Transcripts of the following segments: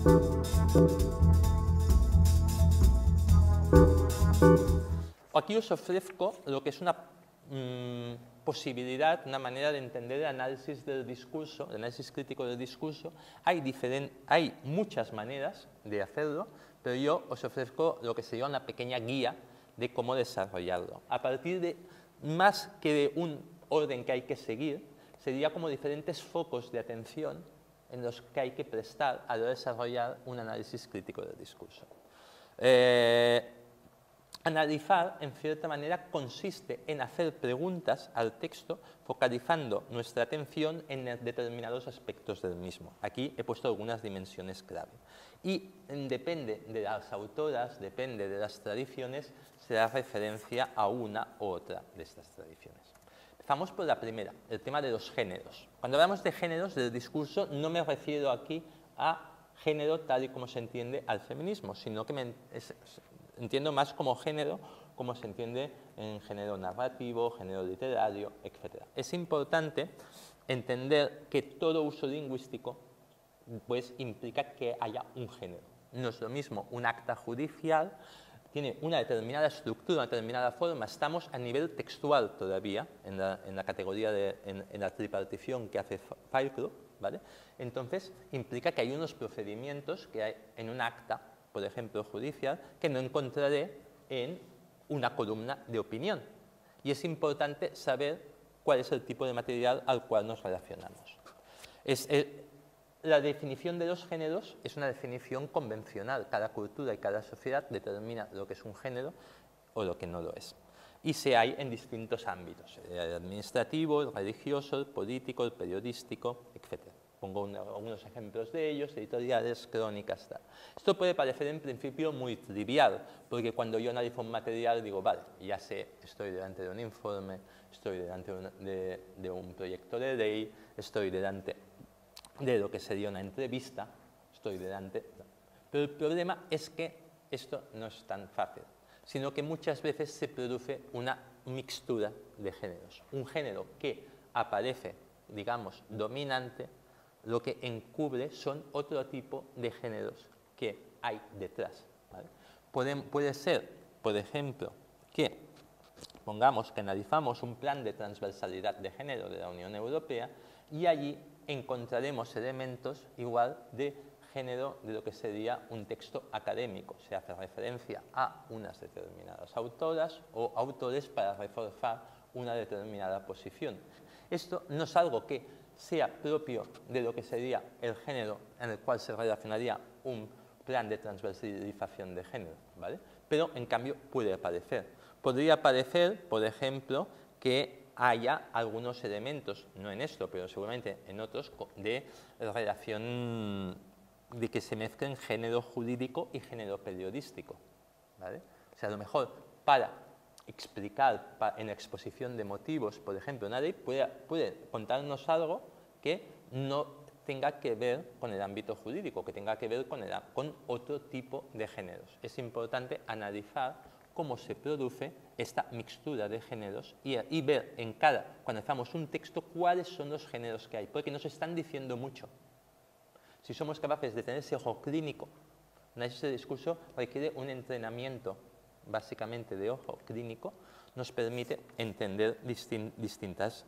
Aquí os ofrezco lo que es una posibilidad, una manera de entender el análisis del discurso, el análisis crítico del discurso. Hay muchas maneras de hacerlo, pero yo os ofrezco lo que sería una pequeña guía de cómo desarrollarlo. A partir de, más que de un orden que hay que seguir, sería como diferentes focos de atención en los que hay que prestar a la hora de desarrollar un análisis crítico del discurso. Analizar, en cierta manera, consiste en hacer preguntas al texto focalizando nuestra atención en determinados aspectos del mismo. Aquí he puesto algunas dimensiones clave. Y depende de las autoras, depende de las tradiciones, se da referencia a una u otra de estas tradiciones. Empezamos por la primera, el tema de los géneros. Cuando hablamos de géneros del discurso, no me refiero aquí a género tal y como se entiende al feminismo, sino que entiendo más como género, como se entiende en género narrativo, género literario, etc. Es importante entender que todo uso lingüístico pues, implica que haya un género. No es lo mismo un acta judicial, tiene una determinada estructura, una determinada forma, estamos a nivel textual todavía, en la categoría en la tripartición que hace File, ¿vale? Entonces, implica que hay unos procedimientos que hay en un acta, por ejemplo, judicial, que no encontraré en una columna de opinión. Y es importante saber cuál es el tipo de material al cual nos relacionamos. La definición de los géneros es una definición convencional. Cada cultura y cada sociedad determina lo que es un género o lo que no lo es. Y se hay en distintos ámbitos, el administrativo, el religioso, el político, el periodístico, etc. Pongo algunos ejemplos de ellos, editoriales, crónicas, tal. Esto puede parecer en principio muy trivial, porque cuando yo analizo un material digo, vale, ya sé, estoy delante de un informe, estoy delante de un proyecto de ley, estoy delante de lo que sería una entrevista, estoy delante. Pero el problema es que esto no es tan fácil, sino que muchas veces se produce una mixtura de géneros. Un género que aparece, digamos, dominante, lo que encubre son otro tipo de géneros que hay detrás, ¿vale? Puede ser, por ejemplo, que pongamos que analizamos un plan de transversalidad de género de la Unión Europea y allí encontraremos elementos igual de género de lo que sería un texto académico. Se hace referencia a unas determinadas autoras o autores para reforzar una determinada posición. Esto no es algo que sea propio de lo que sería el género en el cual se relacionaría un plan de transversalización de género, ¿vale? Pero en cambio puede aparecer. Podría aparecer, por ejemplo, que haya algunos elementos, no en esto, pero seguramente en otros, de relación de que se mezclen género jurídico y género periodístico, ¿vale? O sea, a lo mejor para explicar en la exposición de motivos, por ejemplo, una ley puede contarnos algo que no tenga que ver con el ámbito jurídico, que tenga que ver con otro tipo de géneros. Es importante analizar cómo se produce esta mixtura de géneros y ver cuando hacemos un texto, cuáles son los géneros que hay, porque nos están diciendo mucho. Si somos capaces de tener ese ojo clínico, ese discurso requiere un entrenamiento, básicamente de ojo clínico, nos permite entender distintas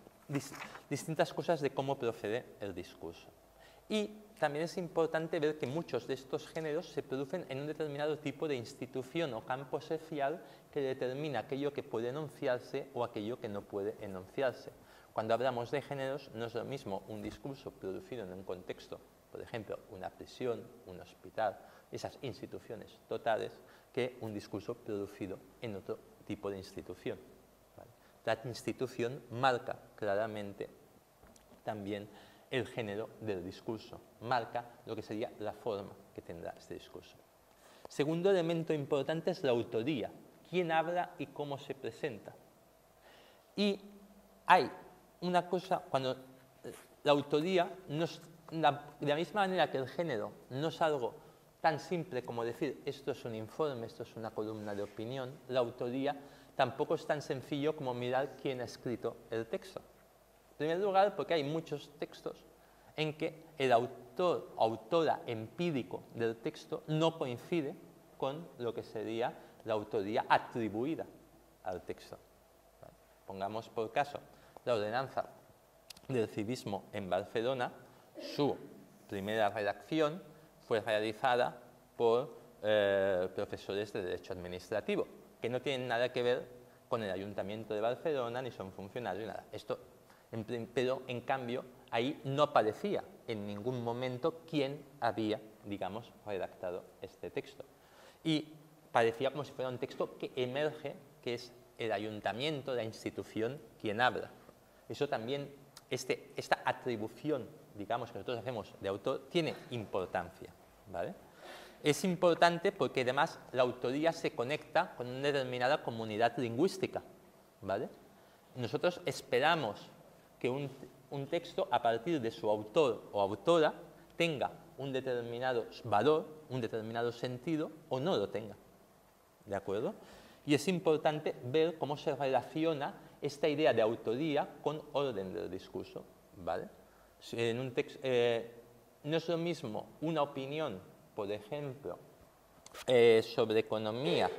cosas de cómo procede el discurso. Y también es importante ver que muchos de estos géneros se producen en un determinado tipo de institución o campo social que determina aquello que puede enunciarse o aquello que no puede enunciarse. Cuando hablamos de géneros, no es lo mismo un discurso producido en un contexto, por ejemplo, una prisión, un hospital, esas instituciones totales, que un discurso producido en otro tipo de institución, ¿vale? La institución marca claramente también el género del discurso, marca lo que sería la forma que tendrá este discurso. Segundo elemento importante es la autoría, quién habla y cómo se presenta. Y hay una cosa, cuando la autoría, de la misma manera que el género no es algo tan simple como decir esto es un informe, esto es una columna de opinión, la autoría tampoco es tan sencillo como mirar quién ha escrito el texto. En primer lugar, porque hay muchos textos en que el autor o autora empírico del texto no coincide con lo que sería la autoría atribuida al texto. ¿Vale? Pongamos por caso la ordenanza del civismo en Barcelona. Su primera redacción fue realizada por profesores de Derecho Administrativo, que no tienen nada que ver con el Ayuntamiento de Barcelona, ni son funcionarios, ni nada. Pero, en cambio, ahí no aparecía en ningún momento quién había, digamos, redactado este texto. Y parecía como si fuera un texto que emerge, que es el ayuntamiento, la institución, quien habla. Eso también, esta atribución, digamos, que nosotros hacemos de autor, tiene importancia, ¿vale? Es importante porque además la autoría se conecta con una determinada comunidad lingüística, ¿vale? Nosotros esperamos que un texto, a partir de su autor o autora, tenga un determinado valor, un determinado sentido, o no lo tenga, ¿de acuerdo? Y es importante ver cómo se relaciona esta idea de autoría con orden del discurso, ¿vale? En un texto, no es lo mismo una opinión, por ejemplo, sobre economía,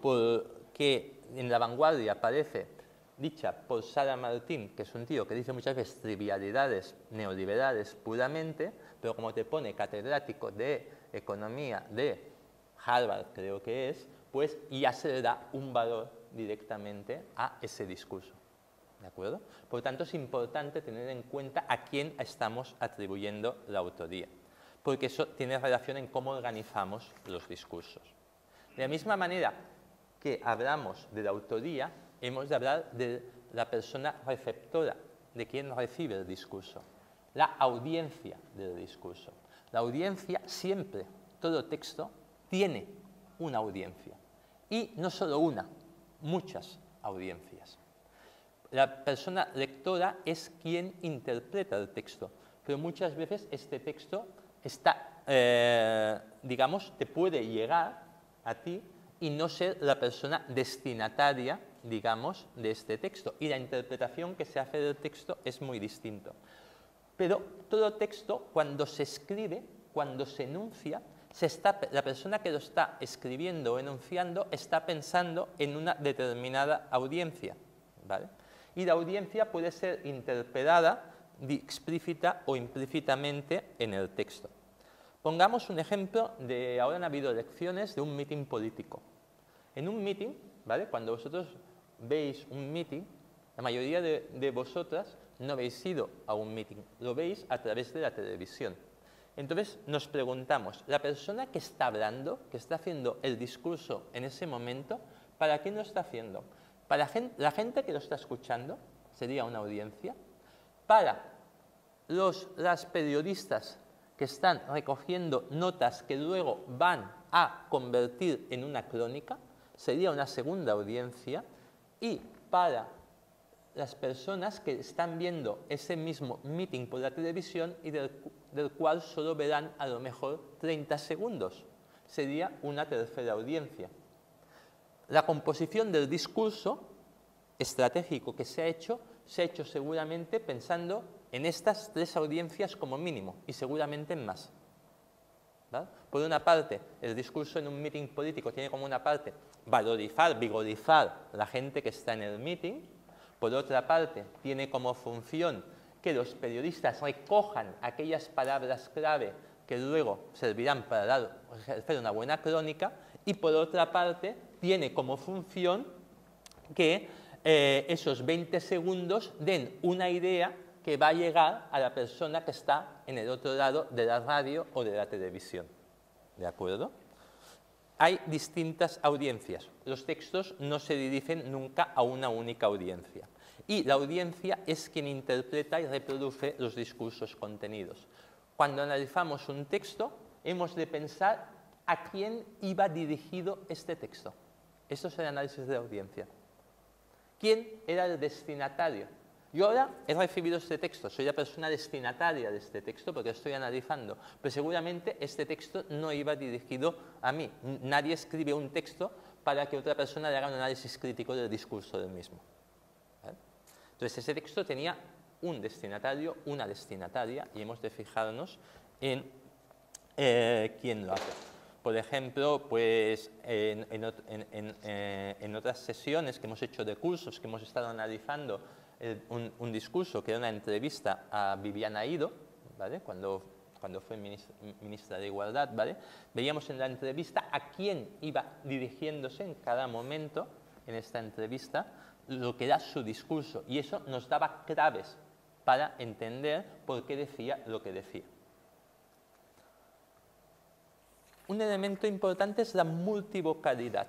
que en La Vanguardia aparece dicha por Sara Martín, que es un tío que dice muchas veces trivialidades neoliberales puramente, pero como te pone catedrático de economía de Harvard, creo que es, pues ya se le da un valor directamente a ese discurso, ¿de acuerdo? Por lo tanto, es importante tener en cuenta a quién estamos atribuyendo la autoría, porque eso tiene relación en cómo organizamos los discursos. De la misma manera que hablamos de la autoría, hemos de hablar de la persona receptora, de quien recibe el discurso, la audiencia del discurso. La audiencia siempre, todo texto, tiene una audiencia. Y no solo una, muchas audiencias. La persona lectora es quien interpreta el texto, pero muchas veces este texto digamos, te puede llegar a ti y no ser la persona destinataria, digamos, de este texto. Y la interpretación que se hace del texto es muy distinto. Pero todo texto, cuando se escribe, cuando se enuncia, la persona que lo está escribiendo o enunciando está pensando en una determinada audiencia, ¿vale? Y la audiencia puede ser interpretada explícita o implícitamente en el texto. Pongamos un ejemplo de, ahora han habido elecciones de un meeting político. En un meeting, ¿vale? Cuando vosotros veis un meeting, la mayoría de vosotras no habéis ido a un meeting, lo veis a través de la televisión. Entonces nos preguntamos, la persona que está hablando, que está haciendo el discurso en ese momento, ¿para quién lo está haciendo? Para la gente que lo está escuchando, sería una audiencia. Para las periodistas que están recogiendo notas que luego van a convertir en una crónica, sería una segunda audiencia. Y para las personas que están viendo ese mismo meeting por la televisión y del cual solo verán a lo mejor 30 segundos, sería una tercera audiencia. La composición del discurso estratégico que se ha hecho seguramente pensando en estas tres audiencias como mínimo y seguramente en más, ¿vale? Por una parte, el discurso en un meeting político tiene como una parte valorizar, vigorizar la gente que está en el meeting. Por otra parte, tiene como función que los periodistas recojan aquellas palabras clave que luego servirán para hacer una buena crónica. Y por otra parte, tiene como función que esos 20 segundos den una idea que va a llegar a la persona que está en el otro lado de la radio o de la televisión. ¿De acuerdo? Hay distintas audiencias. Los textos no se dirigen nunca a una única audiencia. Y la audiencia es quien interpreta y reproduce los discursos contenidos. Cuando analizamos un texto, hemos de pensar a quién iba dirigido este texto. Esto es el análisis de la audiencia. ¿Quién era el destinatario? Yo ahora he recibido este texto, soy la persona destinataria de este texto porque estoy analizando, pero seguramente este texto no iba dirigido a mí. Nadie escribe un texto para que otra persona le haga un análisis crítico del discurso del mismo, ¿vale? Entonces ese texto tenía un destinatario, una destinataria, y hemos de fijarnos en quién lo hace. Por ejemplo, pues en otras sesiones que hemos hecho de cursos, que hemos estado analizando un discurso que era una entrevista a Viviana Ido, ¿vale? Cuando fue ministra de Igualdad, ¿vale? Veíamos en la entrevista a quién iba dirigiéndose en cada momento en esta entrevista, lo que era su discurso, y eso nos daba claves para entender por qué decía lo que decía. Un elemento importante es la multivocalidad.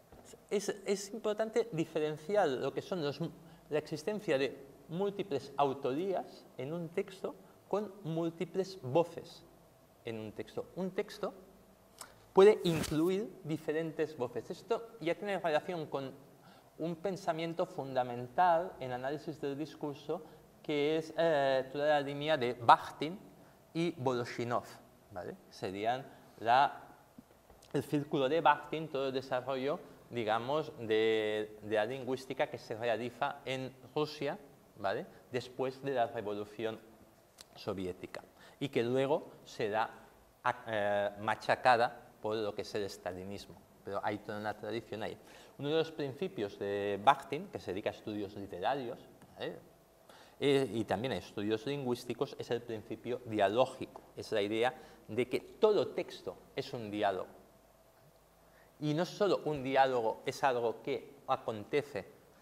Es importante diferenciar lo que son la existencia de múltiples autorías en un texto con múltiples voces en un texto. Un texto puede incluir diferentes voces. Esto ya tiene relación con un pensamiento fundamental en análisis del discurso, que es toda la línea de Bakhtin y Voloshinov, ¿vale? Serían el círculo de Bakhtin, todo el desarrollo, digamos, de la lingüística que se realiza en Rusia, ¿vale? Después de la Revolución Soviética, y que luego será machacada por lo que es el estalinismo. Pero hay toda una tradición ahí. Uno de los principios de Bakhtin, que se dedica a estudios literarios, ¿vale? Y también a estudios lingüísticos, es el principio dialógico. Es la idea de que todo texto es un diálogo. Y no solo un diálogo es algo que acontece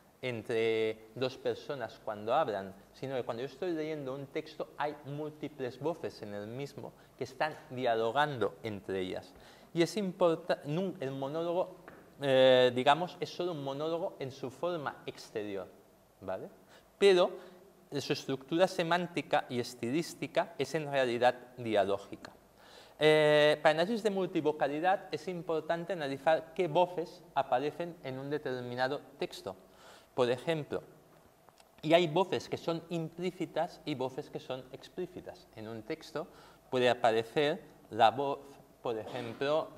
entre dos personas cuando hablan, sino que cuando yo estoy leyendo un texto hay múltiples voces en el mismo que están dialogando entre ellas. Y es importante, el monólogo, digamos, es solo un monólogo en su forma exterior, ¿vale? Pero su estructura semántica y estilística es en realidad dialógica. Para análisis de multivocalidad es importante analizar qué voces aparecen en un determinado texto. Por ejemplo, y hay voces que son implícitas y voces que son explícitas. En un texto puede aparecer la voz, por ejemplo,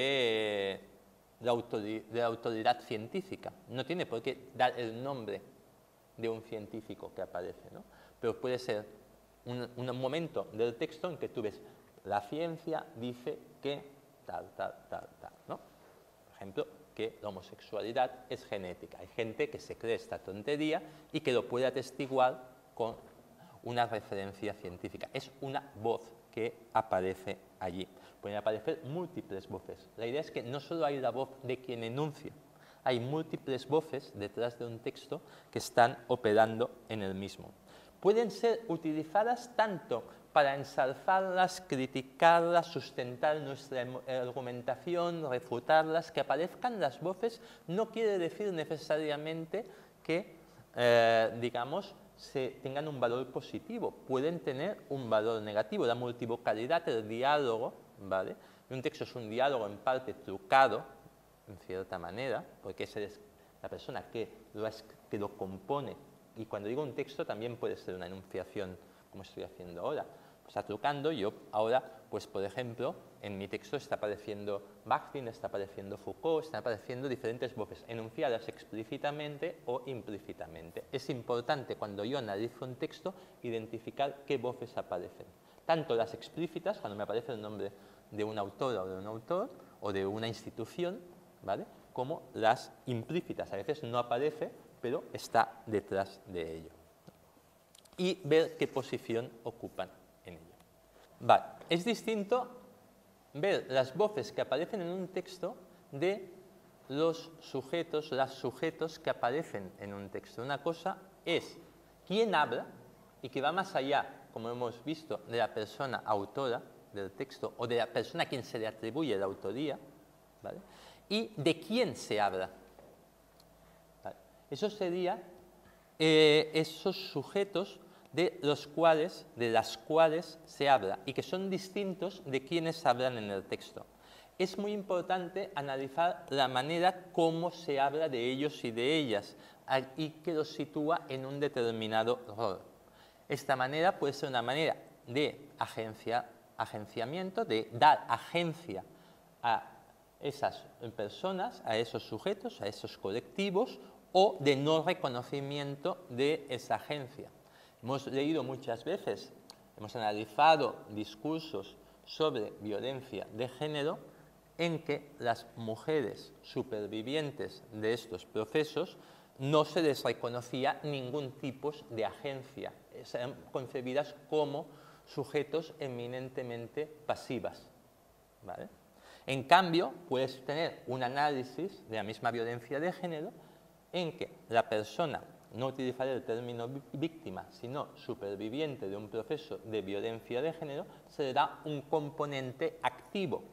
de la autoridad científica. No tiene por qué dar el nombre de un científico que aparece, ¿no? Pero puede ser un momento del texto en que tú ves la ciencia dice que tal, ¿no? Por ejemplo, que la homosexualidad es genética. Hay gente que se cree esta tontería y que lo puede atestiguar con una referencia científica. Es una voz que aparece allí. Pueden aparecer múltiples voces. La idea es que no solo hay la voz de quien enuncia, hay múltiples voces detrás de un texto que están operando en el mismo. Pueden ser utilizadas tanto para ensalzarlas, criticarlas, sustentar nuestra argumentación, refutarlas. Que aparezcan las voces no quiere decir necesariamente que, digamos, tengan un valor positivo. Pueden tener un valor negativo. La multivocalidad, el diálogo, ¿vale? Un texto es un diálogo en parte trucado, en cierta manera, porque esa es la persona que lo compone. Y cuando digo un texto también puede ser una enunciación, como estoy haciendo ahora. Está trucando. Yo ahora, pues por ejemplo, en mi texto está apareciendo Bakhtin, está apareciendo Foucault, están apareciendo diferentes voces, enunciadas explícitamente o implícitamente. Es importante cuando yo analizo un texto identificar qué voces aparecen. Tanto las explícitas, cuando me aparece el nombre de una autora o de un autor, o de una institución, ¿vale? Como las implícitas. A veces no aparece, pero está detrás de ello. Y ver qué posición ocupan en ello. Vale. Es distinto ver las voces que aparecen en un texto de los sujetos, las sujetos que aparecen en un texto. Una cosa es quién habla y que va más allá, como hemos visto, de la persona autora del texto o de la persona a quien se le atribuye la autoría, ¿vale? Y de quién se habla. ¿Vale? Eso sería esos sujetos de las cuales se habla y que son distintos de quienes hablan en el texto. Es muy importante analizar la manera como se habla de ellos y de ellas y que los sitúa en un determinado rol. Esta manera puede ser una manera de agenciamiento, de dar agencia a esas personas, a esos sujetos, a esos colectivos, o de no reconocimiento de esa agencia. Hemos leído muchas veces, hemos analizado discursos sobre violencia de género en que las mujeres supervivientes de estos procesos no se les reconocía ningún tipo de agencia, eran concebidas como sujetos eminentemente pasivas, ¿vale? En cambio, puedes tener un análisis de la misma violencia de género en que la persona, no utilizaré el término víctima, sino superviviente de un proceso de violencia de género, se le da un componente activo,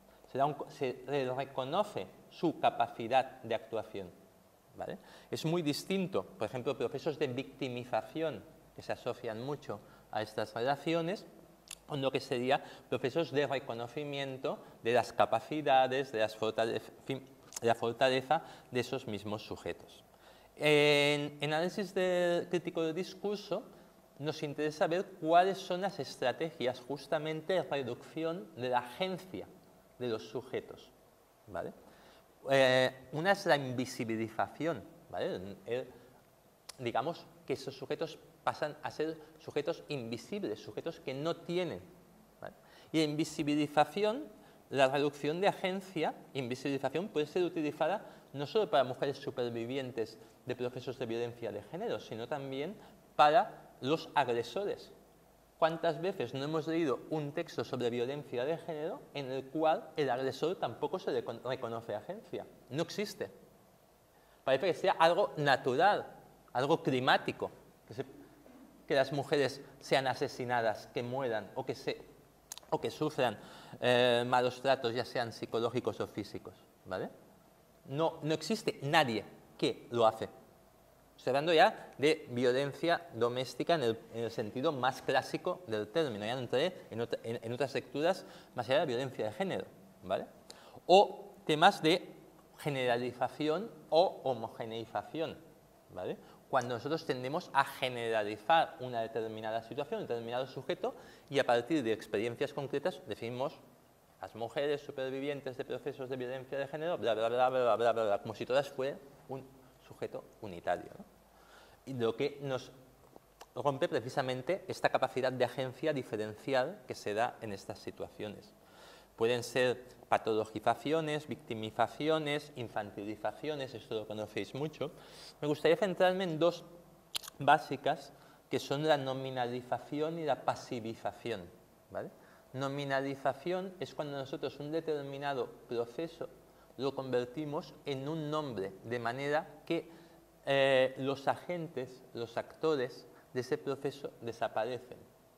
se le reconoce su capacidad de actuación, ¿vale? Es muy distinto, por ejemplo, procesos de victimización que se asocian mucho a estas relaciones, con lo que sería procesos de reconocimiento de las capacidades, de la fortaleza de esos mismos sujetos. En análisis crítico del discurso nos interesa ver cuáles son las estrategias justamente de reducción de la agencia de los sujetos, ¿vale? Una es la invisibilización, ¿vale? Digamos que esos sujetos pasan a ser sujetos invisibles, sujetos que no tienen, ¿vale? Y la invisibilización, la reducción de agencia, invisibilización puede ser utilizada no solo para mujeres supervivientes de procesos de violencia de género, sino también para los agresores. ¿Cuántas veces no hemos leído un texto sobre violencia de género en el cual el agresor tampoco se le reconoce agencia? No existe. Parece que sea algo natural, algo climático, que las mujeres sean asesinadas, que mueran o que sufran malos tratos, ya sean psicológicos o físicos, ¿vale? No existe nadie que lo hace. Estoy hablando ya de violencia doméstica en el sentido más clásico del término. Ya no entré en otras lecturas más allá de la violencia de género, ¿vale? O temas de generalización o homogeneización, ¿vale? Cuando nosotros tendemos a generalizar una determinada situación, un determinado sujeto, y a partir de experiencias concretas definimos las mujeres supervivientes de procesos de violencia de género, bla, bla, bla, bla, bla, bla, bla, como si todas fueran un sujeto unitario, ¿no? Y lo que nos rompe precisamente esta capacidad de agencia diferencial que se da en estas situaciones. Pueden ser patologizaciones, victimizaciones, infantilizaciones, esto lo conocéis mucho. Me gustaría centrarme en dos básicas, que son la nominalización y la pasivización, ¿vale? Nominalización es cuando nosotros un determinado proceso lo convertimos en un nombre, de manera que los agentes, los actores de ese proceso desaparecen.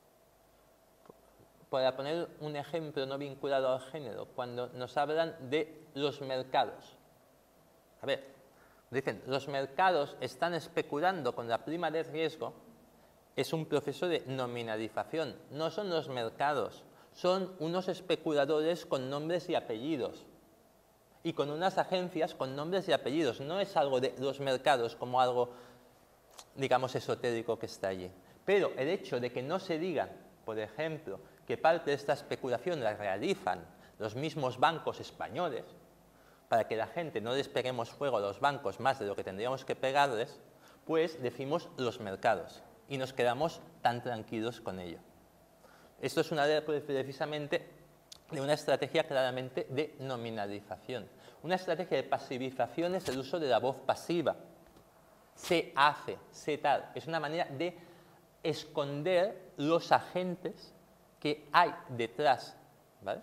Para poner un ejemplo no vinculado al género, cuando nos hablan de los mercados. A ver, dicen, los mercados están especulando con la prima de riesgo, es un proceso de nominalización. No son los mercados, son unos especuladores con nombres y apellidos. Y con unas agencias con nombres y apellidos. No es algo de los mercados como algo, digamos, esotérico que está allí. Pero el hecho de que no se diga, por ejemplo, que parte de esta especulación la realizan los mismos bancos españoles, para que la gente no les peguemos fuego a los bancos más de lo que tendríamos que pegarles, pues decimos los mercados y nos quedamos tan tranquilos con ello. Esto es una precisamente de una estrategia claramente de nominalización. Una estrategia de pasivización es el uso de la voz pasiva. Se hace, se tal. Es una manera de esconder los agentes que hay detrás, ¿vale?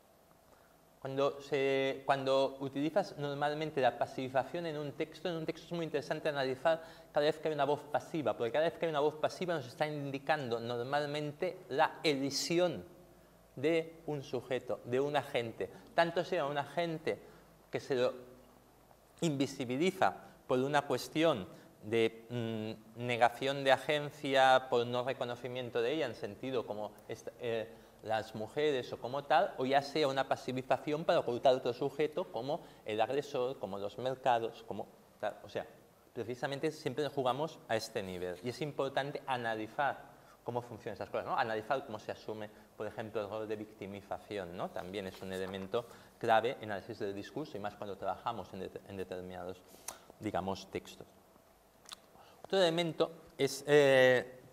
Cuando utilizas normalmente la pasivización en un texto es muy interesante analizar cada vez que hay una voz pasiva, porque cada vez que hay una voz pasiva nos está indicando normalmente la elisión de un sujeto, de un agente. Tanto sea un agente que se lo invisibiliza por una cuestión de negación de agencia, por no reconocimiento de ella, en sentido como las mujeres o como tal, o ya sea una pasivización para ocultar otro sujeto como el agresor, como los mercados, como tal. O sea, precisamente siempre jugamos a este nivel. Y es importante analizar cómo funcionan estas cosas, ¿no? Analizar cómo se asume, por ejemplo, el rol de victimización, ¿no? También es un elemento clave en análisis del discurso y más cuando trabajamos en determinados, digamos, textos. Otro elemento es,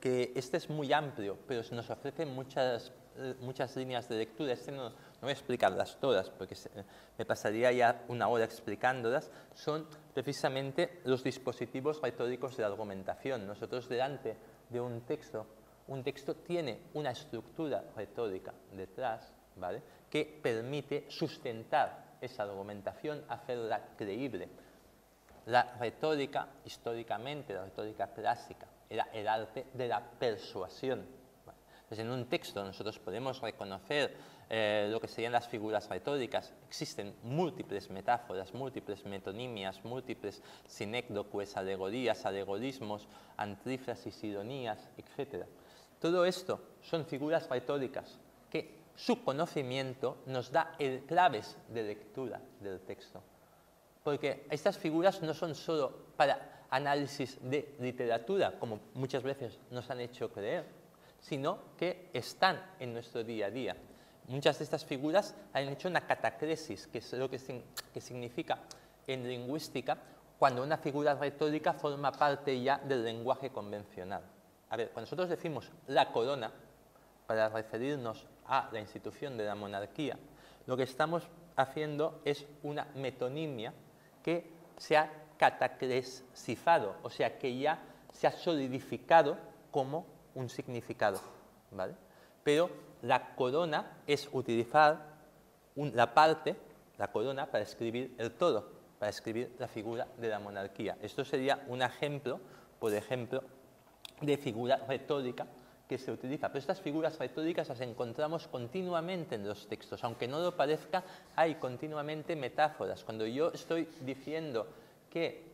que este es muy amplio, pero nos ofrece muchas líneas de lectura. No voy a explicarlas todas, porque me pasaría ya una hora explicándolas. Son precisamente los dispositivos retóricos de la argumentación. Nosotros delante de un texto tiene una estructura retórica detrás, ¿vale?, que permite sustentar esa argumentación, hacerla creíble. La retórica, históricamente, la retórica clásica, era el arte de la persuasión. Entonces, en un texto nosotros podemos reconocer lo que serían las figuras retóricas. Existen múltiples metáforas, múltiples metonimias, múltiples sinécdoques, alegorías, alegorismos, antífrasis, ironías, etc. Todo esto son figuras retóricas que su conocimiento nos da claves de lectura del texto. Porque estas figuras no son solo para análisis de literatura, como muchas veces nos han hecho creer, sino que están en nuestro día a día. Muchas de estas figuras han hecho una catacresis, que es lo que significa en lingüística cuando una figura retórica forma parte ya del lenguaje convencional. A ver, cuando nosotros decimos la corona, para referirnos a la institución de la monarquía, lo que estamos haciendo es una metonimia que se ha catacresizado, o sea, que ya se ha solidificado como un significado, ¿vale? Pero la corona es utilizar la parte, la corona, para escribir el todo, para escribir la figura de la monarquía. Esto sería un ejemplo, por ejemplo, de figura retórica que se utiliza. Pero estas figuras retóricas las encontramos continuamente en los textos. Aunque no lo parezca, hay continuamente metáforas. Cuando yo estoy diciendo que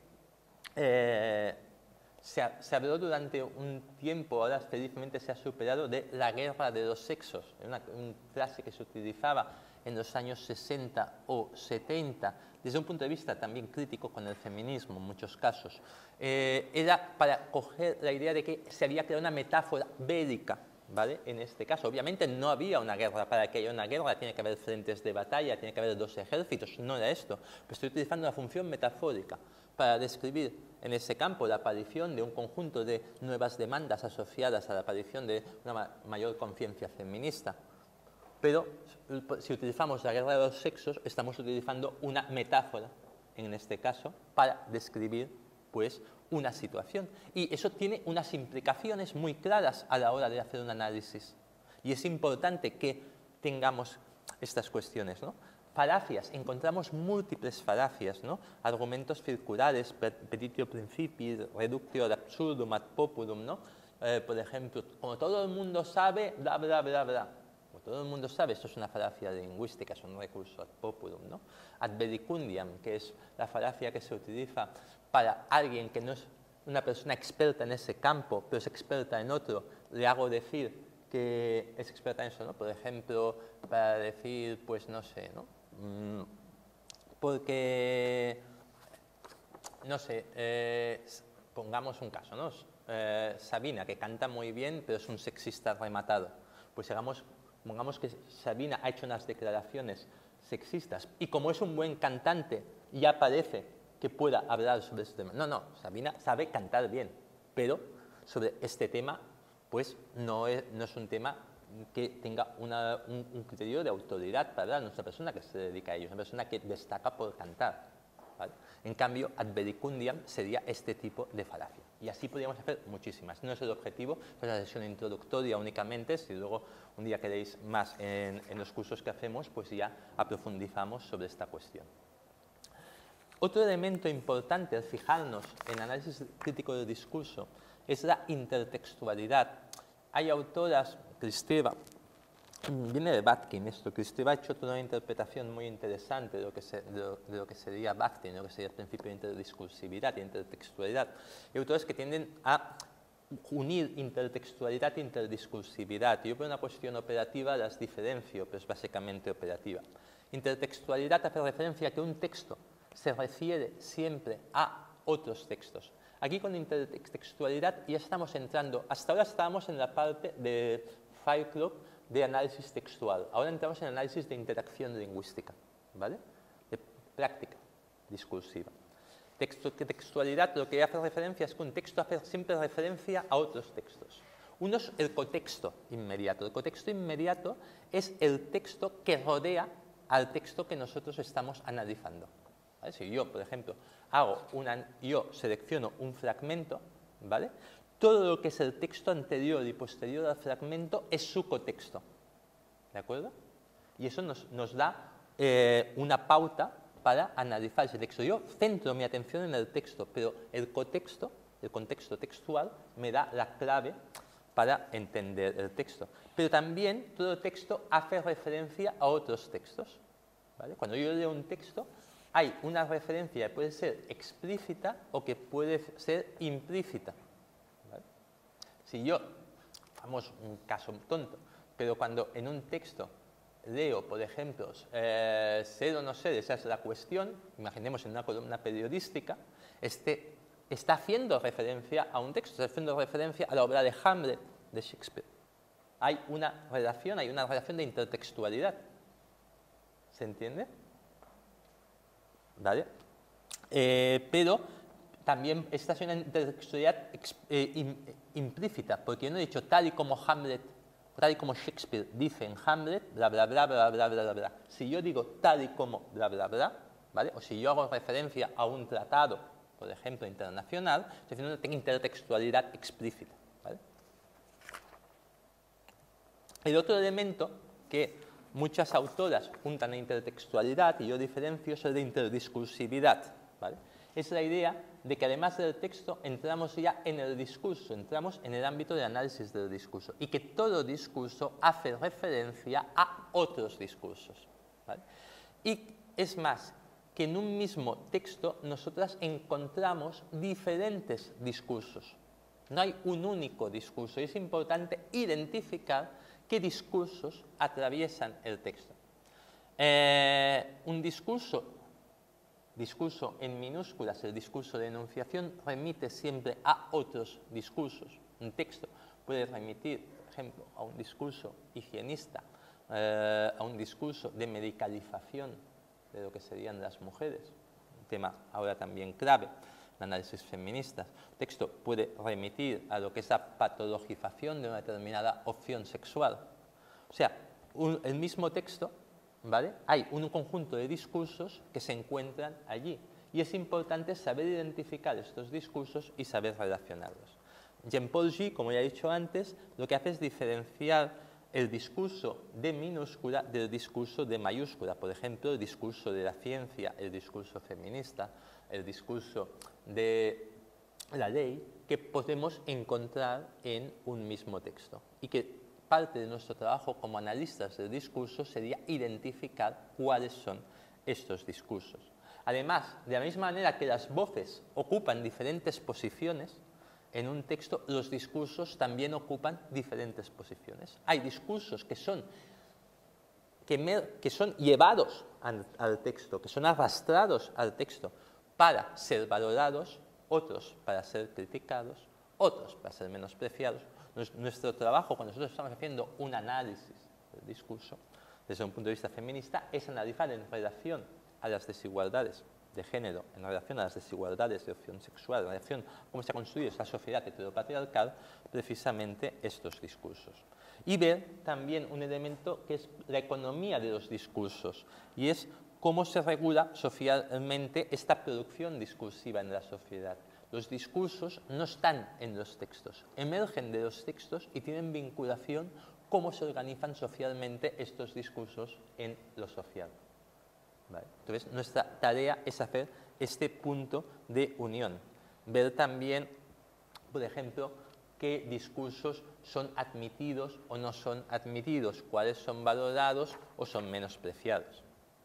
se habló durante un tiempo, ahora felizmente se ha superado, de la guerra de los sexos, una frase que se utilizaba en los años 60 o 70, desde un punto de vista también crítico con el feminismo en muchos casos, era para coger la idea de que se había creado una metáfora bélica, ¿vale? En este caso, obviamente no había una guerra. Para que haya una guerra tiene que haber frentes de batalla, tiene que haber dos ejércitos, no era esto. Pero estoy utilizando una función metafórica para describir en ese campo la aparición de un conjunto de nuevas demandas asociadas a la aparición de una mayor conciencia feminista. Pero si utilizamos la guerra de los sexos, estamos utilizando una metáfora, en este caso, para describir pues una situación. Y eso tiene unas implicaciones muy claras a la hora de hacer un análisis. Y es importante que tengamos estas cuestiones, ¿no? Falacias, encontramos múltiples falacias, ¿no? Argumentos circulares, petitio principii, reductio ad absurdum, ad populum, ¿no? Por ejemplo, como todo el mundo sabe, bla, bla, bla, bla. Como todo el mundo sabe, esto es una falacia lingüística, es un recurso ad populum, ¿no? Ad velicundiam, que es la falacia que se utiliza para alguien que no es una persona experta en ese campo, pero es experta en otro, le hago decir que es experta en eso, ¿no? Por ejemplo, para decir, pues no sé, ¿no? Porque, no sé, pongamos un caso, ¿no? Sabina, que canta muy bien, pero es un sexista rematado. Pues pongamos que Sabina ha hecho unas declaraciones sexistas y como es un buen cantante, ya parece que pueda hablar sobre este tema. No, Sabina sabe cantar bien, pero sobre este tema, pues no es un tema que tenga un criterio de autoridad para hablar. No es una persona que se dedica a ello, es una persona que destaca por cantar, ¿vale? En cambio, ad velicundiam sería este tipo de falacia. Y así podríamos hacer muchísimas. No es el objetivo, es una sesión introductoria únicamente. Si luego un día queréis más en los cursos que hacemos, pues ya aprofundizamos sobre esta cuestión. Otro elemento importante al fijarnos en análisis crítico del discurso es la intertextualidad. Hay autoras, Kristeva, viene de Bakhtin esto, Kristeva ha hecho toda una interpretación muy interesante de lo que sería Bakhtin, de lo que sería el principio de interdiscursividad e intertextualidad. Hay autores que tienden a unir intertextualidad e interdiscursividad. Yo por una cuestión operativa las diferencio, pero es básicamente operativa. Intertextualidad hace referencia a que un texto se refiere siempre a otros textos. Aquí con intertextualidad ya estamos entrando, hasta ahora estábamos en la parte de Fire Club de análisis textual, ahora entramos en análisis de interacción lingüística, ¿vale? De práctica discursiva. Textualidad lo que hace referencia es que un texto hace siempre referencia a otros textos. Uno es el cotexto inmediato. El cotexto inmediato es el texto que rodea al texto que nosotros estamos analizando. ¿Vale? Si yo, por ejemplo, yo selecciono un fragmento, ¿vale? Todo lo que es el texto anterior y posterior al fragmento es su cotexto. ¿De acuerdo? Y eso nos da una pauta para analizar ese texto. Yo centro mi atención en el texto, pero el contexto textual, me da la clave para entender el texto. Pero también todo texto hace referencia a otros textos. ¿Vale? Cuando yo leo un texto, hay una referencia que puede ser explícita o que puede ser implícita. ¿Vale? Si yo, vamos, un caso tonto, pero cuando en un texto leo, por ejemplo, ser o no ser, esa es la cuestión, imaginemos en una columna periodística, está haciendo referencia a un texto, está haciendo referencia a la obra de Hamlet de Shakespeare. Hay una relación de intertextualidad. ¿Se entiende? ¿Vale? Pero también esta es una intertextualidad implícita, porque yo no he dicho tal y como Shakespeare dice en Hamlet, bla, bla, bla, bla, bla, bla, bla, bla. Si yo digo tal y como, bla, bla, bla, ¿vale? O si yo hago referencia a un tratado, por ejemplo, internacional, estoy haciendo una intertextualidad explícita, ¿vale? El otro elemento que muchas autoras juntan a intertextualidad, y yo diferencio, es el de interdiscursividad, ¿vale? Es la idea de que además del texto entramos ya en el discurso, entramos en el ámbito del análisis del discurso, y que todo discurso hace referencia a otros discursos, ¿vale? Y es más, que en un mismo texto nosotras encontramos diferentes discursos. No hay un único discurso, y es importante identificar qué discursos atraviesan el texto. Un discurso en minúsculas, el discurso de enunciación, remite siempre a otros discursos. Un texto puede remitir, por ejemplo, a un discurso higienista, a un discurso de medicalización de lo que serían las mujeres, un tema ahora también clave, el análisis feminista. El texto puede remitir a lo que es la patologización de una determinada opción sexual. O sea, el mismo texto, ¿vale? Hay un conjunto de discursos que se encuentran allí, y es importante saber identificar estos discursos y saber relacionarlos. Jean-Paul Gey, como ya he dicho antes, lo que hace es diferenciar el discurso de minúscula del discurso de mayúscula. Por ejemplo, el discurso de la ciencia, el discurso feminista, el discurso de la ley, que podemos encontrar en un mismo texto. Y que parte de nuestro trabajo como analistas del discurso sería identificar cuáles son estos discursos. Además, de la misma manera que las voces ocupan diferentes posiciones, en un texto los discursos también ocupan diferentes posiciones. Hay discursos que son llevados al texto, que son arrastrados al texto para ser valorados, otros para ser criticados, otros para ser menospreciados. Nuestro trabajo, cuando nosotros estamos haciendo un análisis del discurso, desde un punto de vista feminista, es analizar en relación a las desigualdades de género, en relación a las desigualdades de opción sexual, en relación a cómo se ha construido esta sociedad heteropatriarcal, precisamente estos discursos. Y ver también un elemento que es la economía de los discursos, y es cómo se regula socialmente esta producción discursiva en la sociedad. Los discursos no están en los textos, emergen de los textos y tienen vinculación cómo se organizan socialmente estos discursos en lo social. ¿Vale? Entonces, nuestra tarea es hacer este punto de unión. Ver también, por ejemplo, qué discursos son admitidos o no son admitidos, cuáles son valorados o son menospreciados.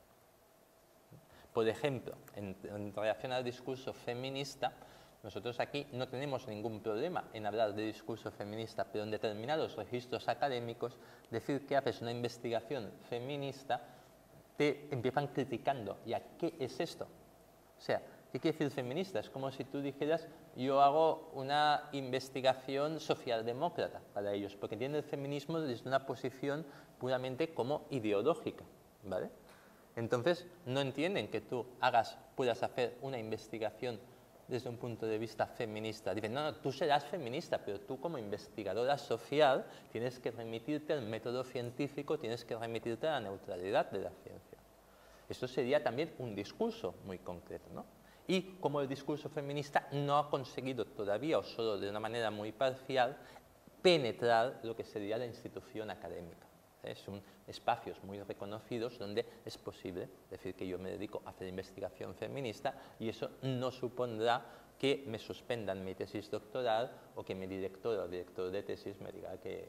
Por ejemplo, en relación al discurso feminista, nosotros aquí no tenemos ningún problema en hablar de discurso feminista, pero en determinados registros académicos, decir que haces una investigación feminista, te empiezan criticando. ¿Y a qué es esto? O sea, ¿qué quiere decir feminista? Es como si tú dijeras, yo hago una investigación socialdemócrata para ellos, porque entienden el feminismo desde una posición puramente como ideológica, ¿vale? Entonces, no entienden que tú puedas hacer una investigación desde un punto de vista feminista. Dicen, no, tú serás feminista, pero tú como investigadora social tienes que remitirte al método científico, tienes que remitirte a la neutralidad de la ciencia. Esto sería también un discurso muy concreto, ¿no? Y como el discurso feminista no ha conseguido todavía, o solo de una manera muy parcial, penetrar lo que sería la institución académica. Son espacios muy reconocidos donde es posible decir que yo me dedico a hacer investigación feminista y eso no supondrá que me suspendan mi tesis doctoral o que mi director o director de tesis me diga que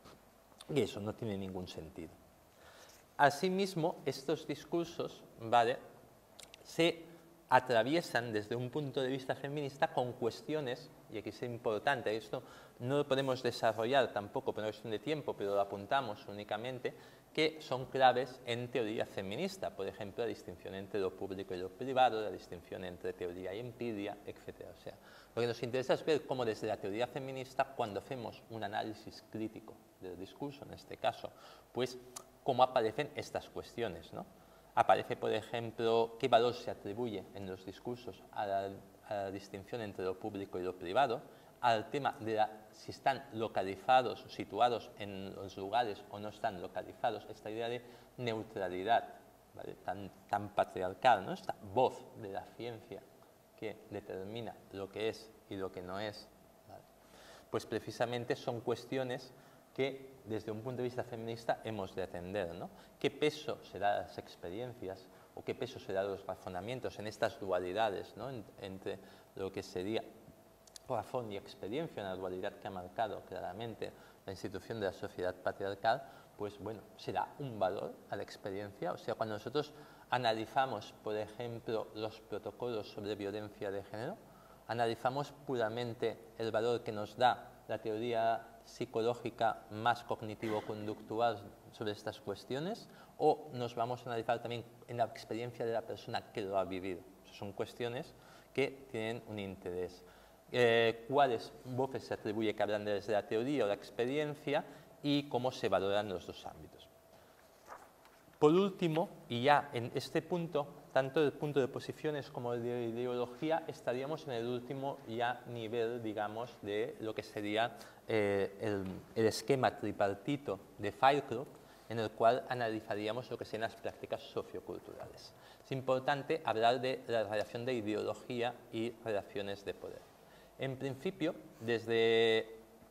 eso no tiene ningún sentido. Asimismo, estos discursos, ¿vale?, se atraviesan desde un punto de vista feminista con cuestiones, y aquí es importante, esto no lo podemos desarrollar tampoco por una cuestión de tiempo, pero lo apuntamos únicamente, que son claves en teoría feminista, por ejemplo, la distinción entre lo público y lo privado, la distinción entre teoría y empiria, etc. O sea, lo que nos interesa es ver cómo desde la teoría feminista, cuando hacemos un análisis crítico del discurso, en este caso, pues cómo aparecen estas cuestiones, ¿no? Aparece, por ejemplo, qué valor se atribuye en los discursos a la distinción entre lo público y lo privado, al tema de si están localizados o situados en los lugares o no están localizados, esta idea de neutralidad, ¿vale?, tan patriarcal, ¿no?, esta voz de la ciencia que determina lo que es y lo que no es, ¿vale?, pues precisamente son cuestiones que desde un punto de vista feminista hemos de atender, ¿no? ¿Qué peso se da a las experiencias o qué peso se da a los razonamientos en estas dualidades, ¿no?, entre lo que sería razón y experiencia, una dualidad que ha marcado claramente la institución de la sociedad patriarcal? Pues bueno, se da un valor a la experiencia. O sea, cuando nosotros analizamos, por ejemplo, los protocolos sobre violencia de género, analizamos puramente el valor que nos da la teoría psicológica más cognitivo-conductual sobre estas cuestiones, o nos vamos a analizar también en la experiencia de la persona que lo ha vivido. Son cuestiones que tienen un interés. ¿Cuáles voces se atribuye que hablan desde la teoría o la experiencia y cómo se valoran los dos ámbitos? Por último, y ya en este punto, tanto el punto de posiciones como el de ideología, estaríamos en el último ya nivel, digamos, de lo que sería el esquema tripartito de Feiglov, en el cual analizaríamos lo que serían las prácticas socioculturales. Es importante hablar de la relación de ideología y relaciones de poder. En principio, desde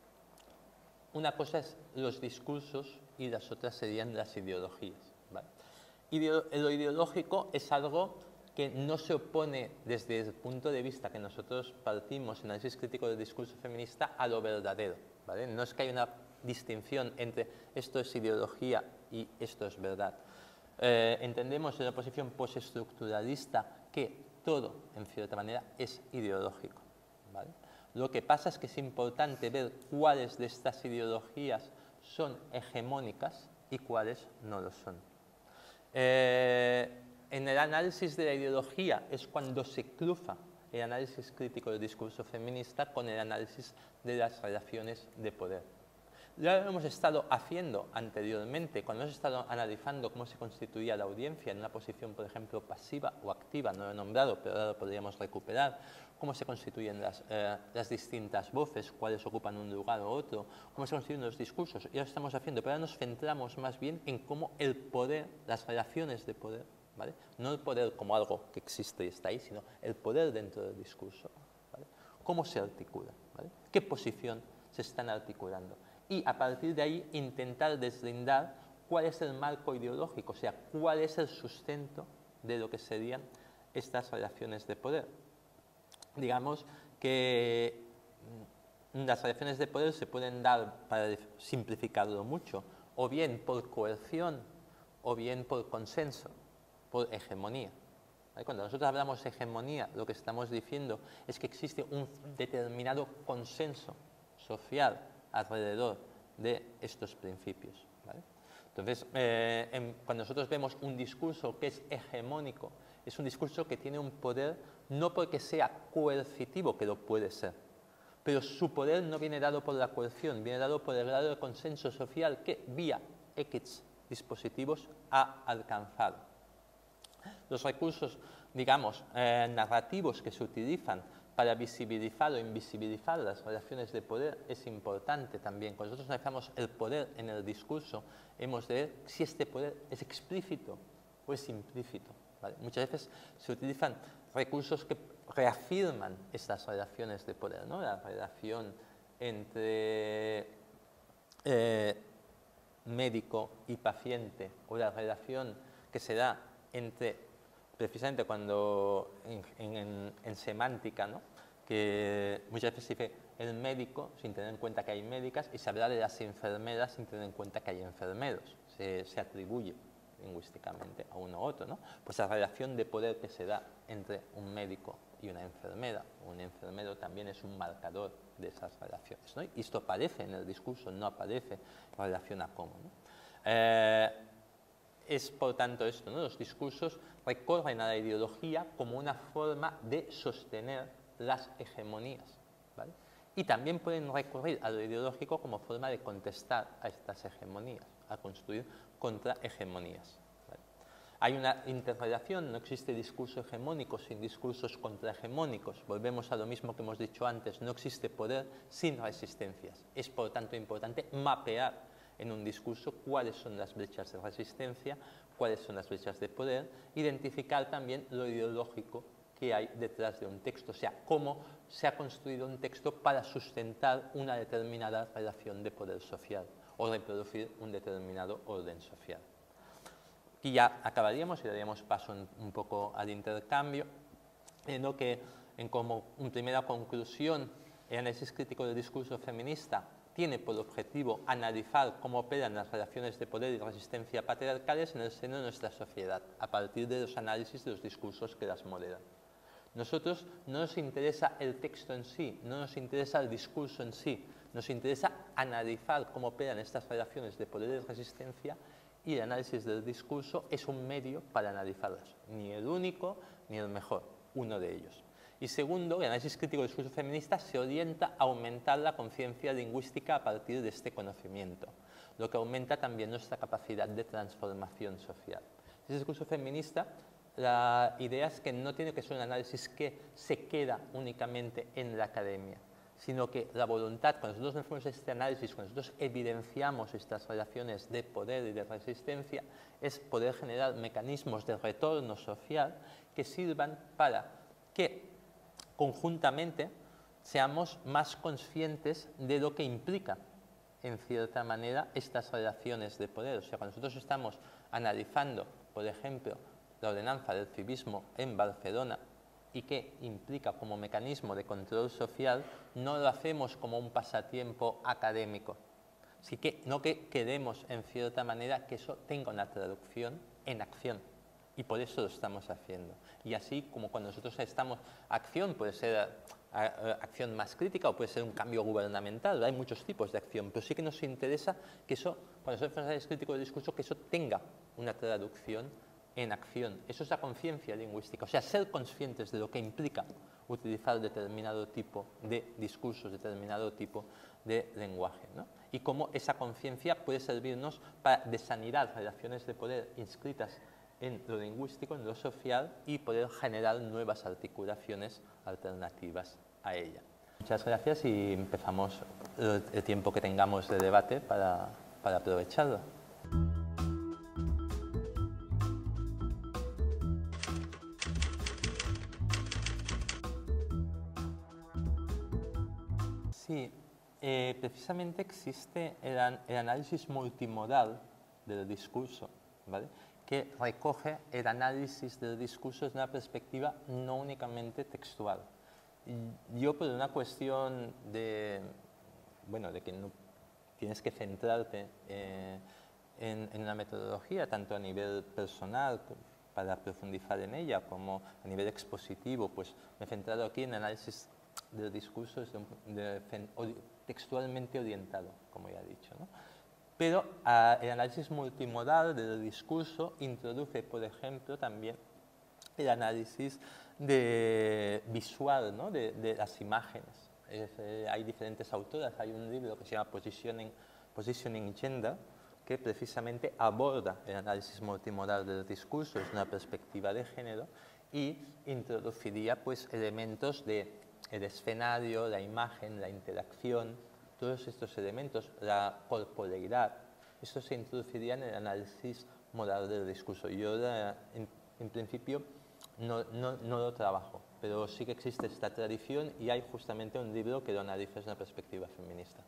una cosa es los discursos y las otras serían las ideologías, ¿vale? Lo ideológico es algo que no se opone desde el punto de vista que nosotros partimos en análisis crítico del discurso feminista a lo verdadero, ¿vale? No es que haya una distinción entre esto es ideología y esto es verdad. Entendemos en la posición postestructuralista que todo, en cierta manera, es ideológico, ¿vale? Lo que pasa es que es importante ver cuáles de estas ideologías son hegemónicas y cuáles no lo son. En el análisis de la ideología es cuando se cruza el análisis crítico del discurso feminista con el análisis de las relaciones de poder. Ya lo hemos estado haciendo anteriormente, cuando hemos estado analizando cómo se constituía la audiencia en una posición, por ejemplo, pasiva o activa, no lo he nombrado, pero ahora lo podríamos recuperar, cómo se constituyen las distintas voces, cuáles ocupan un lugar o otro, cómo se constituyen los discursos, ya lo estamos haciendo, pero ahora nos centramos más bien en cómo el poder, las relaciones de poder, ¿vale?, no el poder como algo que existe y está ahí, sino el poder dentro del discurso, ¿vale?, cómo se articula, ¿vale?, qué posición se están articulando. Y a partir de ahí intentar deslindar cuál es el marco ideológico, o sea, cuál es el sustento de lo que serían estas relaciones de poder. Digamos que las relaciones de poder se pueden dar, para simplificarlo mucho, o bien por coerción, o bien por consenso, por hegemonía. Cuando nosotros hablamos de hegemonía, lo que estamos diciendo es que existe un determinado consenso social alrededor de estos principios, ¿vale? Entonces, cuando nosotros vemos un discurso que es hegemónico, es un discurso que tiene un poder no porque sea coercitivo, que lo puede ser, pero su poder no viene dado por la coerción, viene dado por el grado de consenso social que vía X dispositivos ha alcanzado. Los recursos, digamos, narrativos que se utilizan para visibilizar o invisibilizar las relaciones de poder es importante también. Cuando nosotros analizamos el poder en el discurso, hemos de ver si este poder es explícito o es implícito, ¿vale? Muchas veces se utilizan recursos que reafirman estas relaciones de poder, ¿no? La relación entre médico y paciente, o la relación que se da entre, precisamente cuando en semántica, ¿no? Que muchas veces se dice el médico sin tener en cuenta que hay médicas, y se habla de las enfermeras sin tener en cuenta que hay enfermeros, se atribuye lingüísticamente a uno u otro, ¿no? Pues la relación de poder que se da entre un médico y una enfermera, un enfermero también es un marcador de esas relaciones, ¿no? Y esto aparece en el discurso, no aparece en relación a cómo, ¿no? Es por tanto esto, ¿no? Los discursos recorren a la ideología como una forma de sostener las hegemonías, ¿vale? Y también pueden recurrir a lo ideológico como forma de contestar a estas hegemonías, a construir contrahegemonías, ¿vale? Hay una interrelación, no existe discurso hegemónico sin discursos contrahegemónicos. Volvemos a lo mismo que hemos dicho antes, no existe poder sin resistencias. Es por tanto importante mapear en un discurso cuáles son las brechas de resistencia, cuáles son las brechas de poder, identificar también lo ideológico que hay detrás de un texto, o sea, cómo se ha construido un texto para sustentar una determinada relación de poder social o reproducir un determinado orden social. Aquí ya acabaríamos y daríamos paso un poco al intercambio, lo que como primera conclusión, el análisis crítico del discurso feminista tiene por objetivo analizar cómo operan las relaciones de poder y resistencia patriarcales en el seno de nuestra sociedad, a partir de los análisis de los discursos que las moderan. Nosotros no nos interesa el texto en sí, no nos interesa el discurso en sí, nos interesa analizar cómo operan estas relaciones de poder y resistencia, y el análisis del discurso es un medio para analizarlas, ni el único ni el mejor, uno de ellos. Y segundo, el análisis crítico del discurso feminista se orienta a aumentar la conciencia lingüística a partir de este conocimiento, lo que aumenta también nuestra capacidad de transformación social. Ese discurso feminista, la idea es que no tiene que ser un análisis que se queda únicamente en la academia, sino que la voluntad, cuando nosotros hacemos este análisis, cuando nosotros evidenciamos estas relaciones de poder y de resistencia, es poder generar mecanismos de retorno social que sirvan para que conjuntamente seamos más conscientes de lo que implica, en cierta manera, estas relaciones de poder. O sea, cuando nosotros estamos analizando, por ejemplo, la ordenanza del civismo en Barcelona y qué implica como mecanismo de control social, no lo hacemos como un pasatiempo académico. Así que no que queremos, en cierta manera, que eso tenga una traducción en acción. Y por eso lo estamos haciendo. Y así como cuando nosotros estamos, acción puede ser acción más crítica o puede ser un cambio gubernamental, hay muchos tipos de acción, pero sí que nos interesa que eso, cuando nosotros hacemos crítico del discurso, que eso tenga una traducción en acción. Eso es la conciencia lingüística, o sea, ser conscientes de lo que implica utilizar determinado tipo de discursos, determinado tipo de lenguaje, ¿no? Y cómo esa conciencia puede servirnos para desanidar relaciones de poder inscritas en lo lingüístico, en lo social, y poder generar nuevas articulaciones alternativas a ella. Muchas gracias y empezamos el tiempo que tengamos de debate para aprovecharlo. Sí, precisamente existe el análisis multimodal del discurso, ¿vale?, que recoge el análisis del discurso desde una perspectiva no únicamente textual. Yo, por una cuestión de que no tienes que centrarte en una metodología, tanto a nivel personal para profundizar en ella, como a nivel expositivo, pues me he centrado aquí en análisis del discurso textualmente orientado, como ya he dicho, ¿no? Pero el análisis multimodal del discurso introduce, por ejemplo, también el análisis visual, ¿no?, de las imágenes. Hay diferentes autoras, hay un libro que se llama Positioning Gender, que precisamente aborda el análisis multimodal del discurso desde una perspectiva de género y introduciría, pues, elementos de el escenario, la imagen, la interacción, todos estos elementos, la corporeidad, esto se introduciría en el análisis modal del discurso. Yo, en principio, no lo trabajo, pero sí que existe esta tradición y hay justamente un libro que lo analiza desde una perspectiva feminista.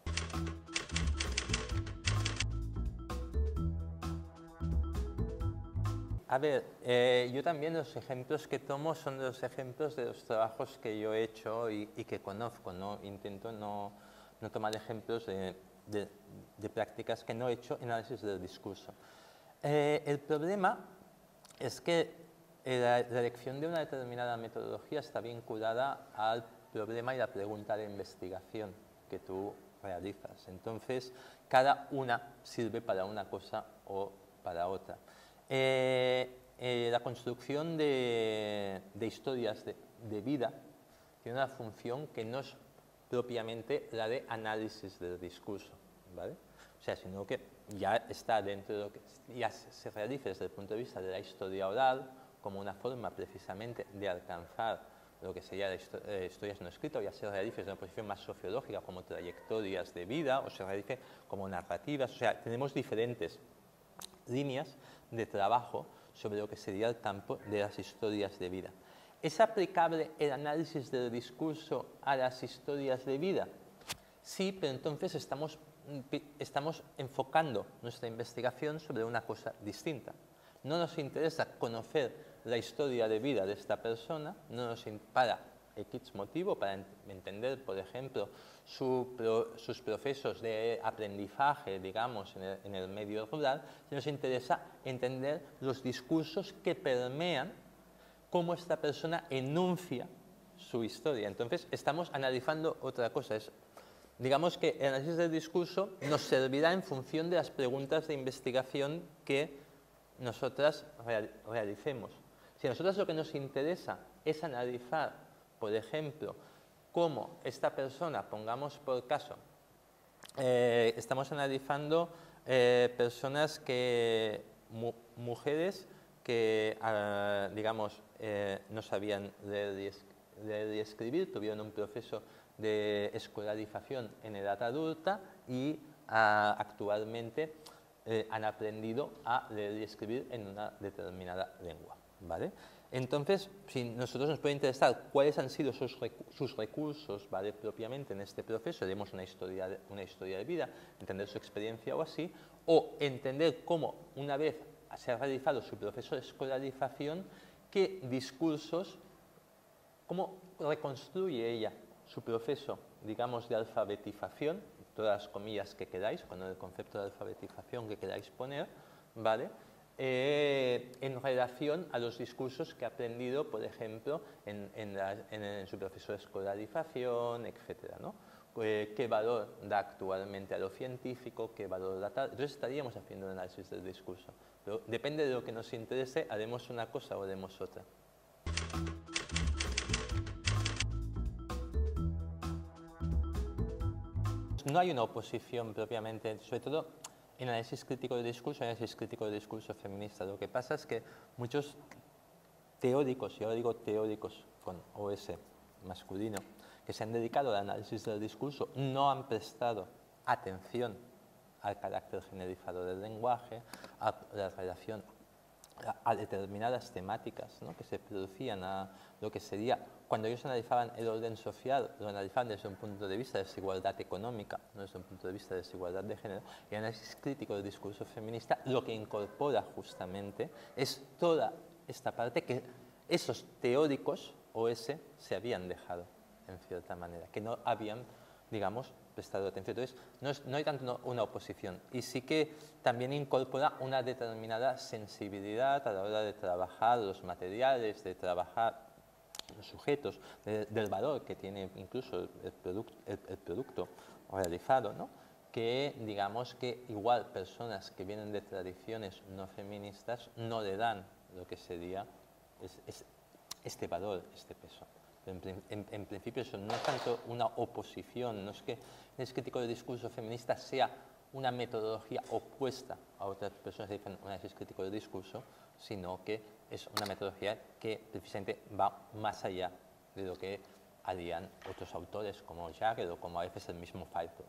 A ver, yo también los ejemplos que tomo son los ejemplos de los trabajos que yo he hecho y que conozco, ¿no? Intento no tomar ejemplos de prácticas que no he hecho en análisis del discurso. El problema es que la elección de una determinada metodología está vinculada al problema y la pregunta de investigación que tú realizas. Entonces, cada una sirve para una cosa o para otra. La construcción de historias de vida tiene una función que no es propiamente la de análisis del discurso, ¿vale? O sea, sino que ya está dentro de lo que ya se realiza desde el punto de vista de la historia oral como una forma precisamente de alcanzar lo que sería historias no escritas, o ya se realice desde una posición más sociológica como trayectorias de vida, o se realice como narrativas. O sea, tenemos diferentes líneas de trabajo sobre lo que sería el campo de las historias de vida. ¿Es aplicable el análisis del discurso a las historias de vida? Sí, pero entonces estamos enfocando nuestra investigación sobre una cosa distinta. No nos interesa conocer la historia de vida de esta persona, para X motivo, para entender, por ejemplo, sus procesos de aprendizaje, digamos, en el medio rural. Nos interesa entender los discursos que permean cómo esta persona enuncia su historia. Entonces, estamos analizando otra cosa. Digamos que el análisis del discurso nos servirá en función de las preguntas de investigación que nosotras realicemos. Si a nosotros lo que nos interesa es analizar, por ejemplo, cómo esta persona, pongamos por caso, estamos analizando personas mujeres que, digamos, no sabían leer y escribir, tuvieron un proceso de escolarización en edad adulta y actualmente han aprendido a leer y escribir en una determinada lengua, ¿vale? Entonces, si nosotros nos puede interesar cuáles han sido sus recursos, ¿vale?, propiamente en este proceso, haremos una historia de vida, entender su experiencia o así, o entender cómo, una vez se ha realizado su proceso de escolarización, qué discursos, cómo reconstruye ella su proceso, digamos, de alfabetización, todas las comillas que queráis, con el concepto de alfabetización que queráis poner, ¿vale?, en relación a los discursos que ha aprendido, por ejemplo, en su proceso de escolarización, etcétera, ¿no? ¿Qué valor da actualmente a lo científico? ¿Qué valor da tal? Entonces estaríamos haciendo un análisis del discurso. Pero depende de lo que nos interese, haremos una cosa o haremos otra. No hay una oposición propiamente, sobre todo en análisis crítico del discurso y análisis crítico del discurso feminista. Lo que pasa es que muchos teóricos, y ahora digo teóricos con OS masculino, que se han dedicado al análisis del discurso, no han prestado atención al carácter generalizado del lenguaje, a la relación a determinadas temáticas, ¿no?, que se producían a lo que sería, cuando ellos analizaban el orden social, lo analizaban desde un punto de vista de desigualdad económica, no desde un punto de vista de desigualdad de género, y el análisis crítico del discurso feminista lo que incorpora justamente es toda esta parte que esos teóricos OS se habían dejado, en cierta manera, que no habían, digamos, prestado atención. Entonces, no hay tanto una oposición, y sí que también incorpora una determinada sensibilidad a la hora de trabajar los materiales, de trabajar los sujetos, del valor que tiene incluso el producto realizado, ¿no?, que digamos que igual personas que vienen de tradiciones no feministas no le dan lo que sería este valor, este peso. En principio eso no es tanto una oposición, no es que el crítico del discurso feminista sea una metodología opuesta a otras personas que dicen un análisis crítico del discurso, sino que es una metodología que precisamente va más allá de lo que harían otros autores como Jagged o como a veces el mismo Firefox.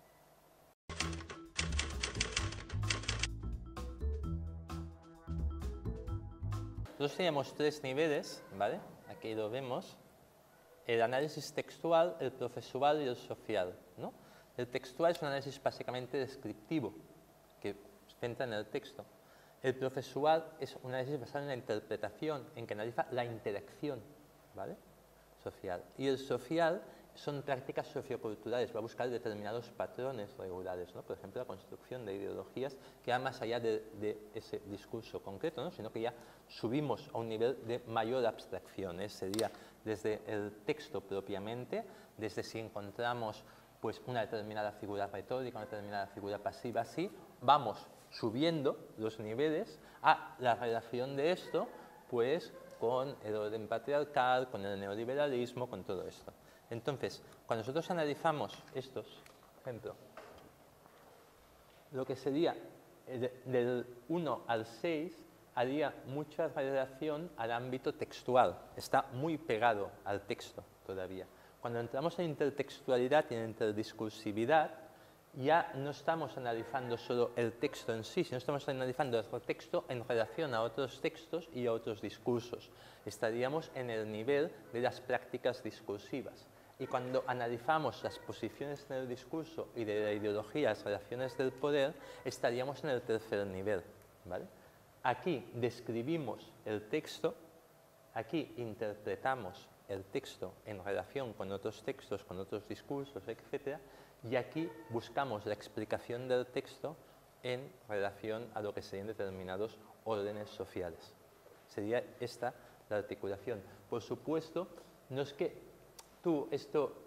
Nosotros teníamos 3 niveles, ¿vale? Aquí lo vemos. El análisis textual, el procesual y el social, ¿no? El textual es un análisis básicamente descriptivo, que se centra en el texto. El procesual es un análisis basado en la interpretación, en que analiza la interacción, ¿vale? Social. Y el social son prácticas socioculturales, va a buscar determinados patrones regulares, ¿no? Por ejemplo, la construcción de ideologías que van más allá de ese discurso concreto, ¿no? Sino que ya subimos a un nivel de mayor abstracción, ¿eh? Sería desde el texto propiamente, desde si encontramos pues, una determinada figura retórica, una determinada figura pasiva, así, vamos subiendo los niveles a la relación de esto pues, con el orden patriarcal, con el neoliberalismo, con todo esto. Entonces, cuando nosotros analizamos estos, por ejemplo, lo que sería del 1 al 6, haría mucha relación al ámbito textual, está muy pegado al texto todavía. Cuando entramos en intertextualidad y en interdiscursividad, ya no estamos analizando solo el texto en sí, sino estamos analizando el texto en relación a otros textos y a otros discursos. Estaríamos en el nivel de las prácticas discursivas. Y cuando analizamos las posiciones en el discurso y de la ideología, las relaciones del poder, estaríamos en el tercer nivel, ¿vale? Aquí describimos el texto, aquí interpretamos el texto en relación con otros textos, con otros discursos, etc. Y aquí buscamos la explicación del texto en relación a lo que serían determinados órdenes sociales. Sería esta la articulación. Por supuesto, no es que tú esto...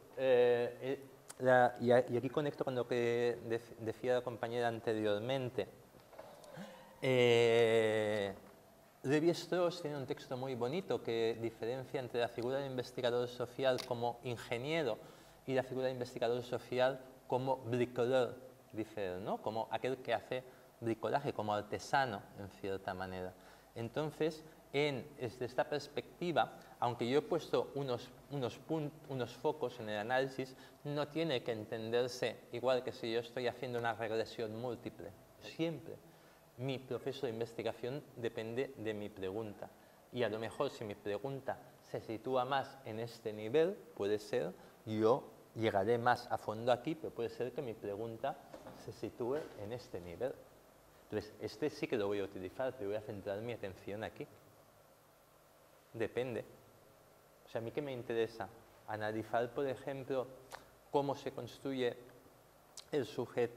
y aquí conecto con lo que decía la compañera anteriormente. Lévi-Strauss tiene un texto muy bonito que diferencia entre la figura del investigador social como ingeniero y la figura del investigador social como bricoleur, dice él, ¿no? Como aquel que hace bricolaje, como artesano, en cierta manera. Entonces, desde esta perspectiva, aunque yo he puesto unos focos en el análisis, no tiene que entenderse igual que si yo estoy haciendo una regresión múltiple. Siempre mi proceso de investigación depende de mi pregunta. Y a lo mejor si mi pregunta se sitúa más en este nivel, puede ser, yo llegaré más a fondo aquí, pero puede ser que mi pregunta se sitúe en este nivel. Entonces, este sí que lo voy a utilizar, pero voy a centrar mi atención aquí. Depende. O sea, a mí qué me interesa analizar, por ejemplo, cómo se construye el sujeto,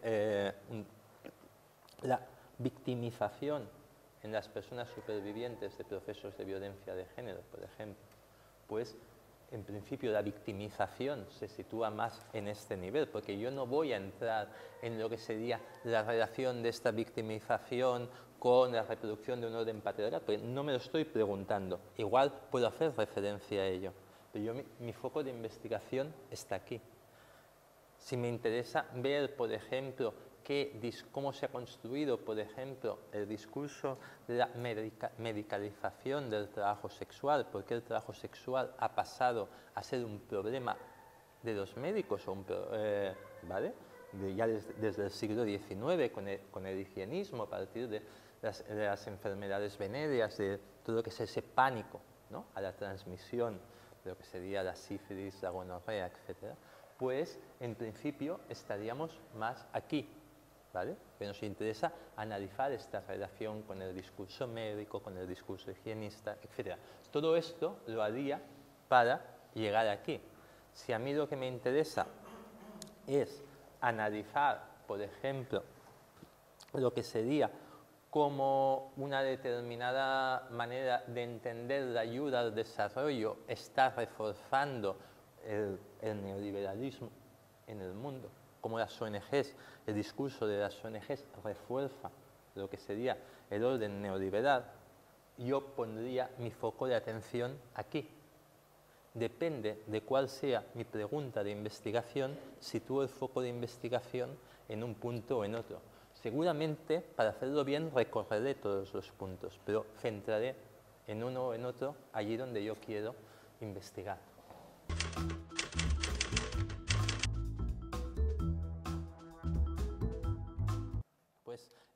la victimización en las personas supervivientes de procesos de violencia de género, por ejemplo, pues en principio la victimización se sitúa más en este nivel, porque yo no voy a entrar en lo que sería la relación de esta victimización con la reproducción de un orden patriarcal, porque no me lo estoy preguntando. Igual puedo hacer referencia a ello, pero mi foco de investigación está aquí. Si me interesa ver, por ejemplo, cómo se ha construido, por ejemplo, el discurso de la medicalización del trabajo sexual, porque el trabajo sexual ha pasado a ser un problema de los médicos, ¿vale? Ya desde el siglo XIX, con el higienismo, a partir de las enfermedades venéreas, de todo lo que es ese pánico, ¿no? A la transmisión de lo que sería la sífilis, la gonorrea, etc., pues en principio estaríamos más aquí, ¿vale? Pero nos interesa analizar esta relación con el discurso médico, con el discurso higienista, etc. Todo esto lo haría para llegar aquí. Si a mí lo que me interesa es analizar, por ejemplo, lo que sería como una determinada manera de entender la ayuda al desarrollo está reforzando el neoliberalismo en el mundo, como las ONGs, el discurso de las ONGs refuerza lo que sería el orden neoliberal, yo pondría mi foco de atención aquí. Depende de cuál sea mi pregunta de investigación, sitúo el foco de investigación en un punto o en otro. Seguramente, para hacerlo bien, recorreré todos los puntos, pero centraré en uno o en otro allí donde yo quiero investigar.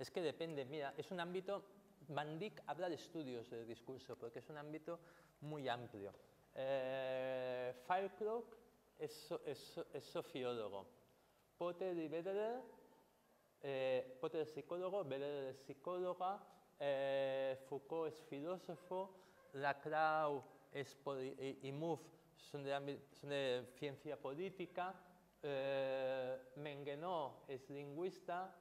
Es que depende, mira, es un ámbito, Van Dijk habla de estudios del discurso, porque es un ámbito muy amplio. Firecrook es sociólogo. Potter y Bederer, Potter es psicólogo, Bederer es psicóloga, Foucault es filósofo, Laclau y Mouffe son de ciencia política, Menguenot es lingüista,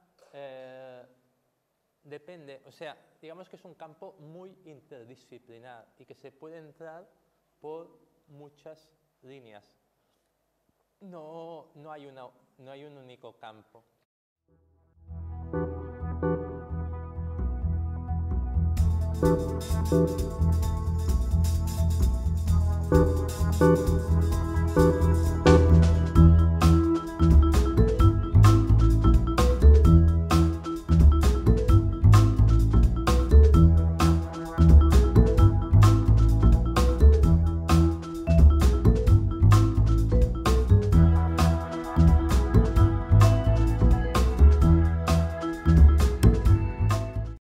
depende, o sea, digamos que es un campo muy interdisciplinar y que se puede entrar por muchas líneas. No hay un único campo.